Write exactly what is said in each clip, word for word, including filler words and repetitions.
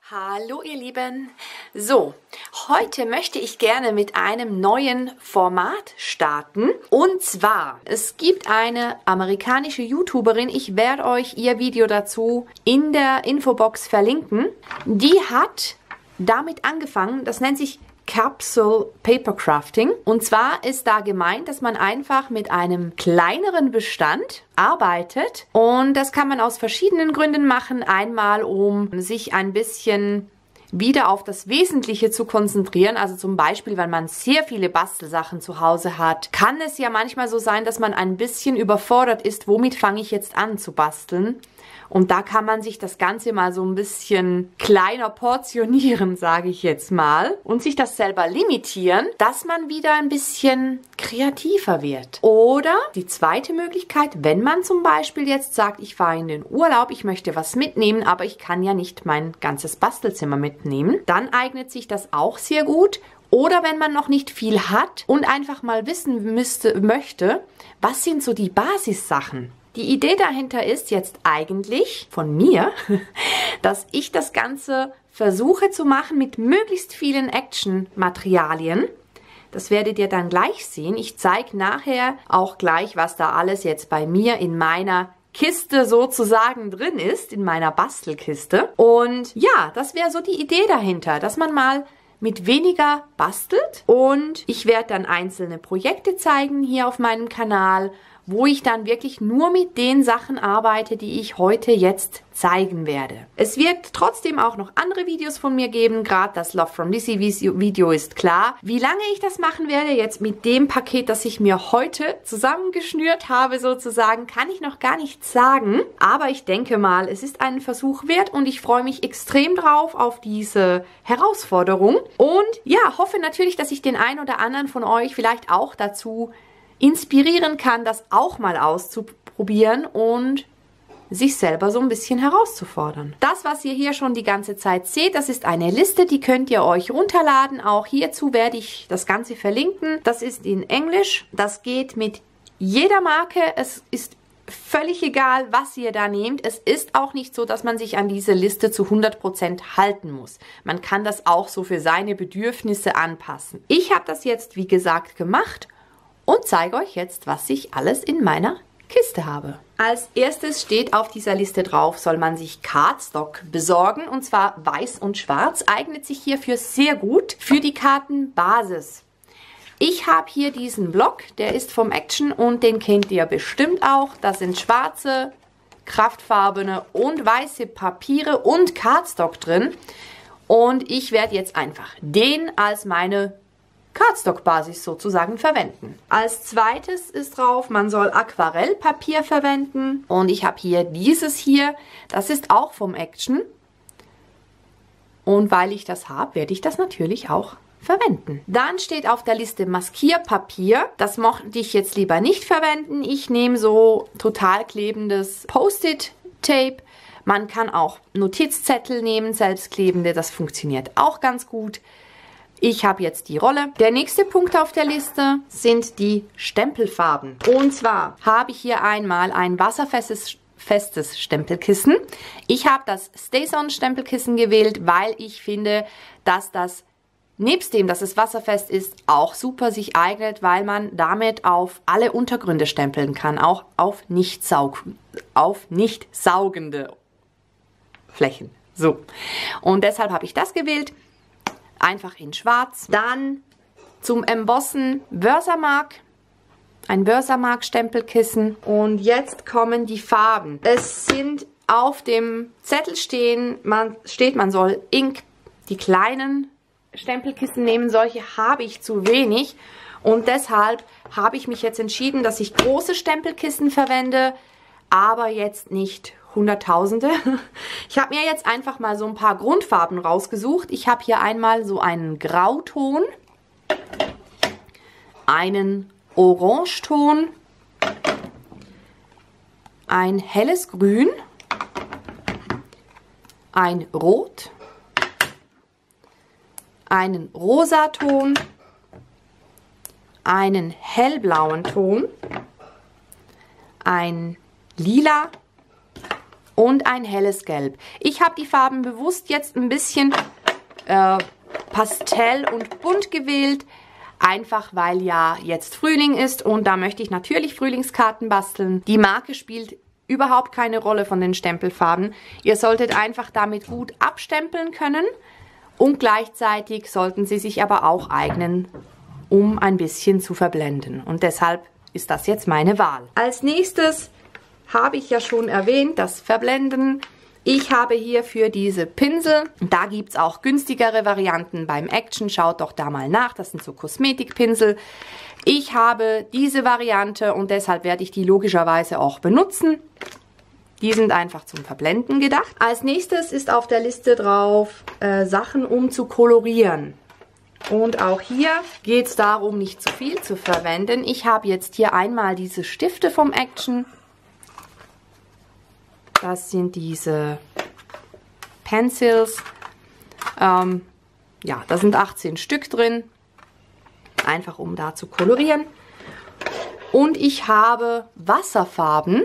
Hallo ihr Lieben! So, heute möchte ich gerne mit einem neuen Format starten. Und zwar, es gibt eine amerikanische YouTuberin, ich werde euch ihr Video dazu in der Infobox verlinken. Die hat damit angefangen, das nennt sich Capsule Paper Crafting. Und zwar ist da gemeint, dass man einfach mit einem kleineren Bestand arbeitet. Und das kann man aus verschiedenen Gründen machen. Einmal, um sich ein bisschen wieder auf das Wesentliche zu konzentrieren. Also zum Beispiel, wenn man sehr viele Bastelsachen zu Hause hat, kann es ja manchmal so sein, dass man ein bisschen überfordert ist, womit fange ich jetzt an zu basteln. Und da kann man sich das Ganze mal so ein bisschen kleiner portionieren, sage ich jetzt mal. Und sich das selber limitieren, dass man wieder ein bisschen kreativer wird. Oder die zweite Möglichkeit, wenn man zum Beispiel jetzt sagt, ich fahre in den Urlaub, ich möchte was mitnehmen, aber ich kann ja nicht mein ganzes Bastelzimmer mitnehmen, dann eignet sich das auch sehr gut. Oder wenn man noch nicht viel hat und einfach mal wissen müsste, möchte, was sind so die Basissachen? Die Idee dahinter ist jetzt eigentlich von mir, dass ich das Ganze versuche zu machen mit möglichst vielen Action-Materialien. Das werdet ihr dann gleich sehen. Ich zeige nachher auch gleich, was da alles jetzt bei mir in meiner Kiste sozusagen drin ist, in meiner Bastelkiste. Und ja, das wäre so die Idee dahinter, dass man mal mit weniger bastelt. Und ich werde dann einzelne Projekte zeigen hier auf meinem Kanal, wo ich dann wirklich nur mit den Sachen arbeite, die ich heute jetzt zeigen werde. Es wird trotzdem auch noch andere Videos von mir geben, gerade das Love from Lizzie Video ist klar. Wie lange ich das machen werde, jetzt mit dem Paket, das ich mir heute zusammengeschnürt habe sozusagen, kann ich noch gar nicht sagen. Aber ich denke mal, es ist einen Versuch wert und ich freue mich extrem drauf auf diese Herausforderung. Und ja, hoffe natürlich, dass ich den einen oder anderen von euch vielleicht auch dazu inspirieren kann, das auch mal auszuprobieren und sich selber so ein bisschen herauszufordern. Das, was ihr hier schon die ganze Zeit seht, das ist eine Liste, die könnt ihr euch runterladen. Auch hierzu werde ich das Ganze verlinken. Das ist in Englisch. Das geht mit jeder Marke. Es ist völlig egal, was ihr da nehmt. Es ist auch nicht so, dass man sich an diese Liste zu hundert Prozent halten muss. Man kann das auch so für seine Bedürfnisse anpassen. Ich habe das jetzt, wie gesagt, gemacht und zeige euch jetzt, was ich alles in meiner Kiste habe. Als erstes steht auf dieser Liste drauf, soll man sich Cardstock besorgen, und zwar weiß und schwarz. Eignet sich hierfür sehr gut für die Kartenbasis. Ich habe hier diesen Block, der ist vom Action und den kennt ihr bestimmt auch. Da sind schwarze, kraftfarbene und weiße Papiere und Cardstock drin. Und ich werde jetzt einfach den als meine Cardstock-Basis sozusagen verwenden. Als zweites ist drauf, man soll Aquarellpapier verwenden. Und ich habe hier dieses hier, das ist auch vom Action. Und weil ich das habe, werde ich das natürlich auch verwenden. Dann steht auf der Liste Maskierpapier. Das mochte ich jetzt lieber nicht verwenden. Ich nehme so total klebendes Post-it-Tape. Man kann auch Notizzettel nehmen, selbstklebende. Das funktioniert auch ganz gut. Ich habe jetzt die Rolle. Der nächste Punkt auf der Liste sind die Stempelfarben. Und zwar habe ich hier einmal ein wasserfestes festes Stempelkissen. Ich habe das Stay-On Stempelkissen gewählt, weil ich finde, dass das nebst dem, dass es wasserfest ist, auch super sich eignet, weil man damit auf alle Untergründe stempeln kann, auch auf nicht, saug auf nicht saugende Flächen. So. Und deshalb habe ich das gewählt. Einfach in schwarz. Dann zum Embossen Versamark. Ein Versamark Stempelkissen. Und jetzt kommen die Farben. Es sind auf dem Zettel stehen, man, steht, man soll Ink, die kleinen Stempelkissen nehmen. Solche habe ich zu wenig. Und deshalb habe ich mich jetzt entschieden, dass ich große Stempelkissen verwende, aber jetzt nicht Hunderttausende. Ich habe mir jetzt einfach mal so ein paar Grundfarben rausgesucht. Ich habe hier einmal so einen Grauton, einen Orangeton, ein helles Grün, ein Rot, einen Rosaton, einen hellblauen Ton, ein Lila und ein helles Gelb. Ich habe die Farben bewusst jetzt ein bisschen äh, pastell und bunt gewählt, einfach weil ja jetzt Frühling ist und da möchte ich natürlich Frühlingskarten basteln. Die Marke spielt überhaupt keine Rolle von den Stempelfarben. Ihr solltet einfach damit gut abstempeln können und gleichzeitig sollten sie sich aber auch eignen, um ein bisschen zu verblenden. Und deshalb ist das jetzt meine Wahl. Als nächstes habe ich ja schon erwähnt, das Verblenden. Ich habe hier für diese Pinsel, da gibt es auch günstigere Varianten beim Action, schaut doch da mal nach, das sind so Kosmetikpinsel. Ich habe diese Variante und deshalb werde ich die logischerweise auch benutzen. Die sind einfach zum Verblenden gedacht. Als nächstes ist auf der Liste drauf, äh, Sachen um zu kolorieren. Und auch hier geht es darum, nicht zu viel zu verwenden. Ich habe jetzt hier einmal diese Stifte vom Action. Das sind diese Pencils. Ähm, ja, da sind achtzehn Stück drin. Einfach um da zu kolorieren. Und ich habe Wasserfarben.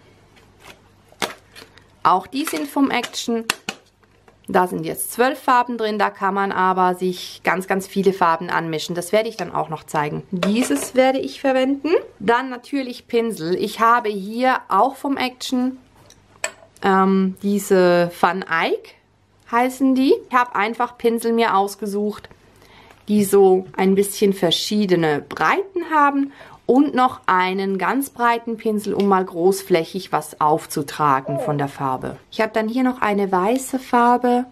Auch die sind vom Action. Da sind jetzt zwölf Farben drin. Da kann man aber sich ganz, ganz viele Farben anmischen. Das werde ich dann auch noch zeigen. Dieses werde ich verwenden. Dann natürlich Pinsel. Ich habe hier auch vom Action ähm, diese Van Eyck heißen die. Ich habe einfach Pinsel mir ausgesucht, die so ein bisschen verschiedene Breiten haben und noch einen ganz breiten Pinsel, um mal großflächig was aufzutragen von der Farbe. Ich habe dann hier noch eine weiße Farbe,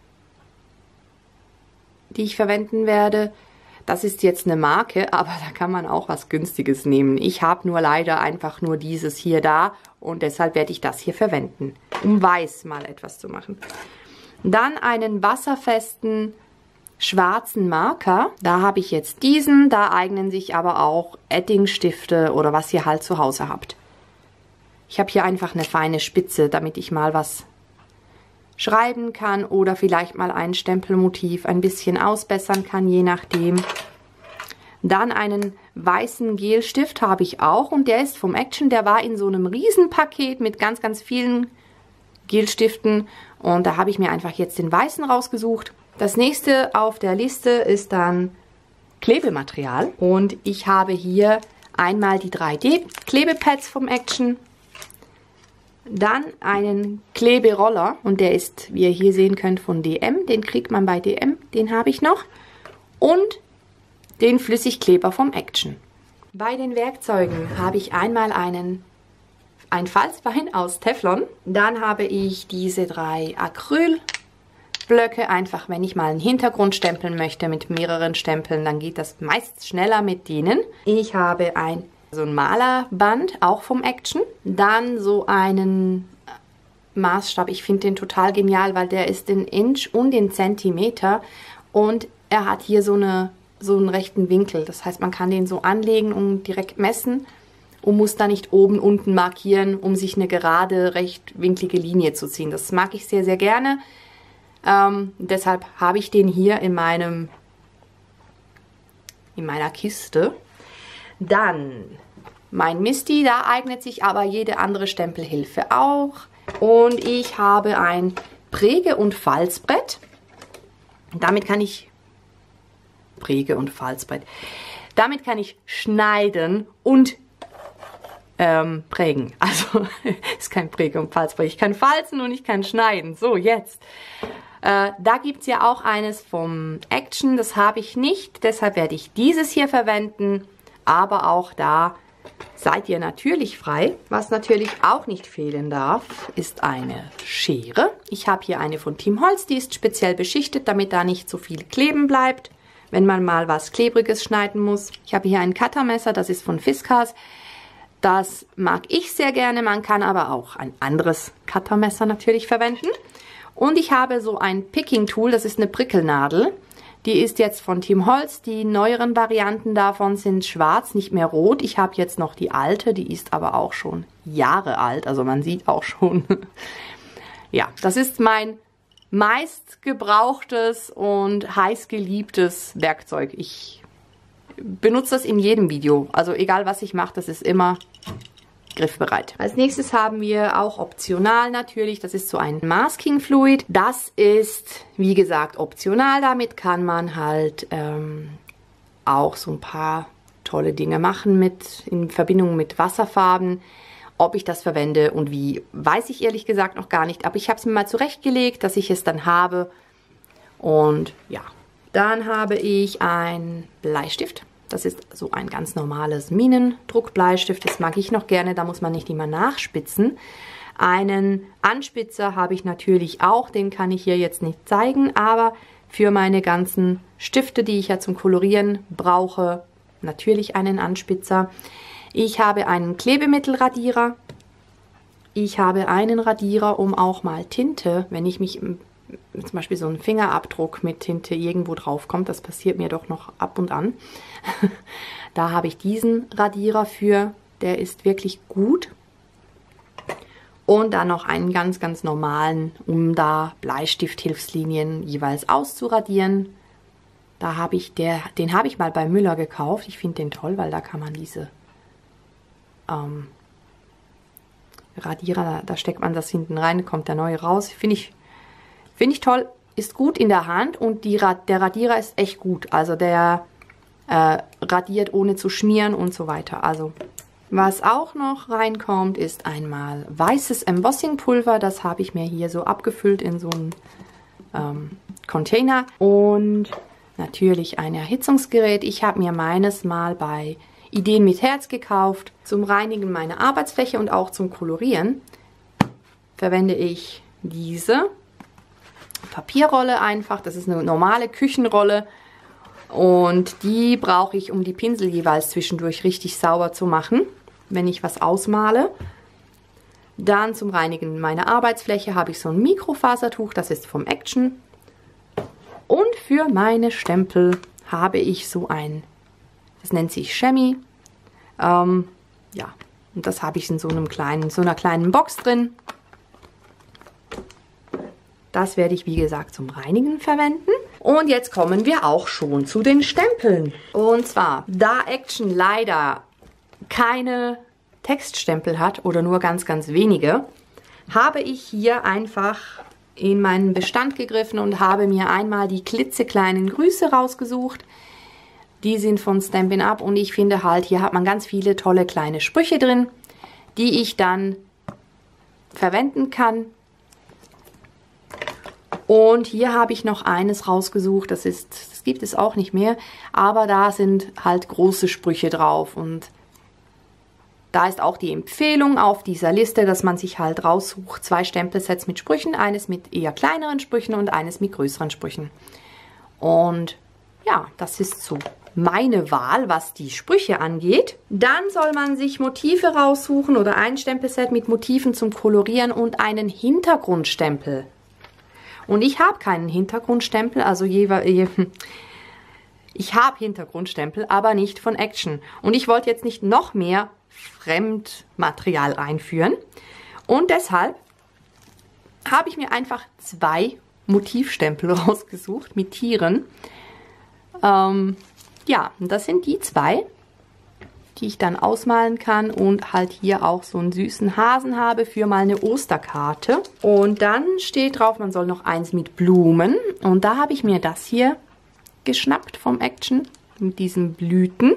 die ich verwenden werde. Das ist jetzt eine Marke, aber da kann man auch was Günstiges nehmen. Ich habe nur leider einfach nur dieses hier da und deshalb werde ich das hier verwenden, um weiß mal etwas zu machen. Dann einen wasserfesten schwarzen Marker. Da habe ich jetzt diesen. Da eignen sich aber auch Ettingstifte oder was ihr halt zu Hause habt. Ich habe hier einfach eine feine Spitze, damit ich mal was schreiben kann oder vielleicht mal ein Stempelmotiv ein bisschen ausbessern kann, je nachdem. Dann einen weißen Gelstift habe ich auch und der ist vom Action. Der war in so einem Riesenpaket mit ganz, ganz vielen Gelstiften und da habe ich mir einfach jetzt den weißen rausgesucht. Das nächste auf der Liste ist dann Klebematerial und ich habe hier einmal die drei D Klebepads vom Action, dann einen Kleberoller und der ist, wie ihr hier sehen könnt, von D M, den kriegt man bei D M, den habe ich noch, und den Flüssigkleber vom Action. Bei den Werkzeugen habe ich einmal einen ein Falzbein aus Teflon, dann habe ich diese drei Acrylblöcke, einfach wenn ich mal einen Hintergrund stempeln möchte mit mehreren Stempeln, dann geht das meist schneller mit denen. Ich habe ein so ein Malerband, auch vom Action. Dann so einen Maßstab, ich finde den total genial, weil der ist in Inch und in Zentimeter und er hat hier so, eine, so einen rechten Winkel. Das heißt, man kann den so anlegen und direkt messen und muss da nicht oben, unten markieren, um sich eine gerade, rechtwinklige Linie zu ziehen. Das mag ich sehr, sehr gerne. Ähm, deshalb habe ich den hier in meinem in meiner Kiste. Dann mein Misti, da eignet sich aber jede andere Stempelhilfe auch. Und ich habe ein Präge- und Falzbrett. Damit kann ich Präge- und Falzbrett. Damit kann ich schneiden und ähm, prägen. Also ist kein Präge- und Falzbrett. Ich kann falzen und ich kann schneiden. So, jetzt. Äh, da gibt es ja auch eines vom Action. Das habe ich nicht. Deshalb werde ich dieses hier verwenden. Aber auch da seid ihr natürlich frei. Was natürlich auch nicht fehlen darf, ist eine Schere. Ich habe hier eine von Team Holz, die ist speziell beschichtet, damit da nicht so viel kleben bleibt, wenn man mal was Klebriges schneiden muss. Ich habe hier ein Cuttermesser, das ist von Fiskars. Das mag ich sehr gerne, man kann aber auch ein anderes Cuttermesser natürlich verwenden. Und ich habe so ein Picking Tool, das ist eine Prickelnadel. Die ist jetzt von Team Holz. Die neueren Varianten davon sind schwarz, nicht mehr rot. Ich habe jetzt noch die alte, die ist aber auch schon Jahre alt. Also man sieht auch schon. Ja, das ist mein meist gebrauchtes und heiß geliebtes Werkzeug. Ich benutze das in jedem Video. Also egal was ich mache, das ist immer griffbereit. Als nächstes haben wir auch optional natürlich, das ist so ein Masking Fluid. Das ist, wie gesagt, optional. Damit kann man halt ähm, auch so ein paar tolle Dinge machen mit in Verbindung mit Wasserfarben. Ob ich das verwende und wie, weiß ich ehrlich gesagt noch gar nicht. Aber ich habe es mir mal zurechtgelegt, dass ich es dann habe. Und ja, dann habe ich einen Bleistift. Das ist so ein ganz normales Minendruckbleistift. Das mag ich noch gerne, da muss man nicht immer nachspitzen. Einen Anspitzer habe ich natürlich auch, den kann ich hier jetzt nicht zeigen. Aber für meine ganzen Stifte, die ich ja zum Kolorieren brauche, natürlich einen Anspitzer. Ich habe einen Klebemittelradierer. Ich habe einen Radierer, um auch mal Tinte, wenn ich mich, zum Beispiel so ein Fingerabdruck mit Tinte irgendwo drauf kommt, das passiert mir doch noch ab und an. Da habe ich diesen Radierer für, der ist wirklich gut. Und dann noch einen ganz, ganz normalen, um da Bleistifthilfslinien jeweils auszuradieren. Da habe ich der, den habe ich mal bei Müller gekauft. Ich finde den toll, weil da kann man diese ähm, Radierer, da, da steckt man das hinten rein, kommt der neue raus. Finde ich, finde ich toll, ist gut in der Hand und die, der Radierer ist echt gut. Also der äh, radiert ohne zu schmieren und so weiter. Also was auch noch reinkommt, ist einmal weißes Embossingpulver. Das habe ich mir hier so abgefüllt in so einen ähm, Container. Und natürlich ein Erhitzungsgerät. Ich habe mir meines mal bei Ideen mit Herz gekauft. Zum Reinigen meiner Arbeitsfläche und auch zum Kolorieren verwende ich diese Papierrolle einfach. Das ist eine normale Küchenrolle und die brauche ich, um die Pinsel jeweils zwischendurch richtig sauber zu machen, wenn ich was ausmale. Dann zum Reinigen meiner Arbeitsfläche habe ich so ein Mikrofasertuch, das ist vom Action. Und für meine Stempel habe ich so ein, das nennt sich Chamois. Ähm, ja, und das habe ich in so einem kleinen, so einer kleinen Box drin. Das werde ich, wie gesagt, zum Reinigen verwenden. Und jetzt kommen wir auch schon zu den Stempeln. Und zwar, da Action leider keine Textstempel hat oder nur ganz, ganz wenige, habe ich hier einfach in meinen Bestand gegriffen und habe mir einmal die klitzekleinen Grüße rausgesucht. Die sind von Stampin' Up und ich finde halt, hier hat man ganz viele tolle kleine Sprüche drin, die ich dann verwenden kann. Und hier habe ich noch eines rausgesucht, das ist, das gibt es auch nicht mehr, aber da sind halt große Sprüche drauf und da ist auch die Empfehlung auf dieser Liste, dass man sich halt raussucht, zwei Stempelsets mit Sprüchen, eines mit eher kleineren Sprüchen und eines mit größeren Sprüchen. Und ja, das ist so meine Wahl, was die Sprüche angeht. Dann soll man sich Motive raussuchen oder ein Stempelset mit Motiven zum Kolorieren und einen Hintergrundstempel. Und ich habe keinen Hintergrundstempel, also jeweils... Ich habe Hintergrundstempel, aber nicht von Action. Und ich wollte jetzt nicht noch mehr Fremdmaterial einführen. Und deshalb habe ich mir einfach zwei Motivstempel rausgesucht mit Tieren. Ähm, ja, und das sind die zwei, die ich dann ausmalen kann und halt hier auch so einen süßen Hasen habe für mal eine Osterkarte. Und dann steht drauf, man soll noch eins mit Blumen. Und da habe ich mir das hier geschnappt vom Action mit diesen Blüten.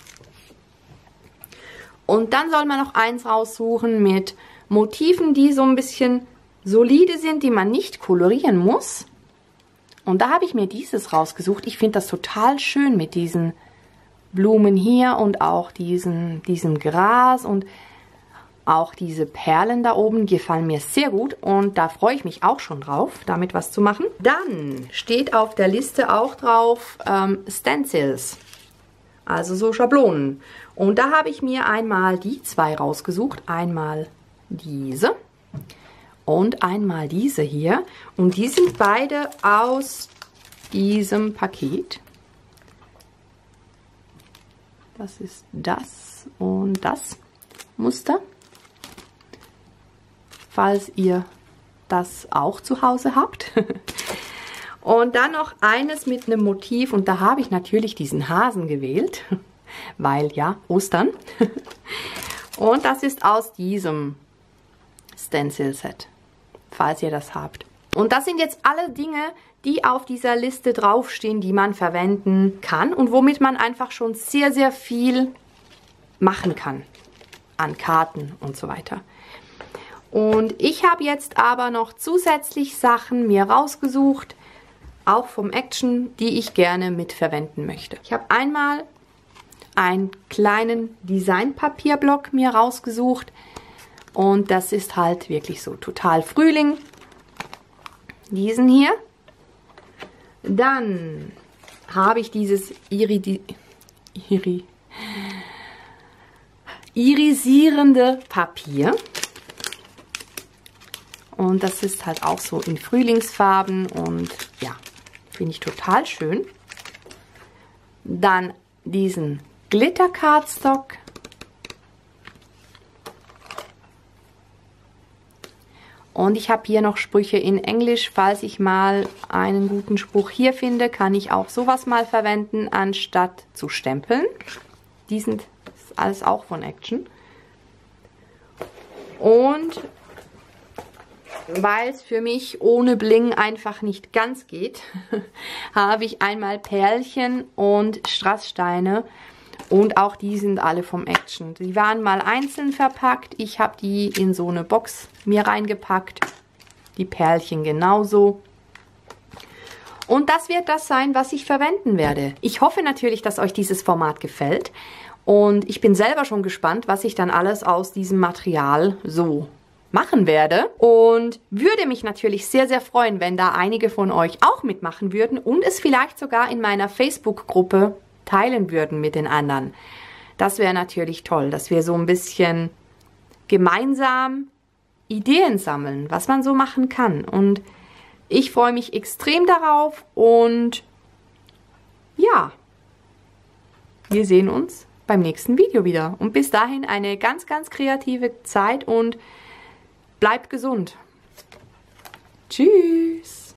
Und dann soll man noch eins raussuchen mit Motiven, die so ein bisschen solide sind, die man nicht kolorieren muss. Und da habe ich mir dieses rausgesucht. Ich finde das total schön mit diesen Blumen hier und auch diesen, diesem Gras und auch diese Perlen da oben gefallen mir sehr gut und da freue ich mich auch schon drauf, damit was zu machen. Dann steht auf der Liste auch drauf ähm, Stencils, also so Schablonen. Und da habe ich mir einmal die zwei rausgesucht, einmal diese und einmal diese hier. Und die sind beide aus diesem Paket. Das ist das und das Muster. Falls ihr das auch zu Hause habt. Und dann noch eines mit einem Motiv. Und da habe ich natürlich diesen Hasen gewählt. Weil ja, Ostern. Und das ist aus diesem Stencil Set, falls ihr das habt. Und das sind jetzt alle Dinge, die auf dieser Liste draufstehen, die man verwenden kann und womit man einfach schon sehr, sehr viel machen kann an Karten und so weiter. Und ich habe jetzt aber noch zusätzlich Sachen mir rausgesucht, auch vom Action, die ich gerne mitverwenden möchte. Ich habe einmal einen kleinen Designpapierblock mir rausgesucht und das ist halt wirklich so total Frühling. Diesen hier. Dann habe ich dieses Iridi Iri irisierende Papier. Und das ist halt auch so in Frühlingsfarben und ja, finde ich total schön. Dann diesen Glitter Cardstock. Und ich habe hier noch Sprüche in Englisch. Falls ich mal einen guten Spruch hier finde, kann ich auch sowas mal verwenden, anstatt zu stempeln. Die sind das ist alles auch von Action. Und weil es für mich ohne Bling einfach nicht ganz geht, habe ich einmal Perlchen und Strasssteine. Und auch die sind alle vom Action. Die waren mal einzeln verpackt. Ich habe die in so eine Box mir reingepackt. Die Perlchen genauso. Und das wird das sein, was ich verwenden werde. Ich hoffe natürlich, dass euch dieses Format gefällt. Und ich bin selber schon gespannt, was ich dann alles aus diesem Material so machen werde. Und würde mich natürlich sehr, sehr freuen, wenn da einige von euch auch mitmachen würden und es vielleicht sogar in meiner Facebook-Gruppe teilen würden mit den anderen. Das wäre natürlich toll, dass wir so ein bisschen gemeinsam Ideen sammeln, was man so machen kann. Und ich freue mich extrem darauf und ja, wir sehen uns beim nächsten Video wieder. Und bis dahin eine ganz, ganz kreative Zeit und bleibt gesund. Tschüss.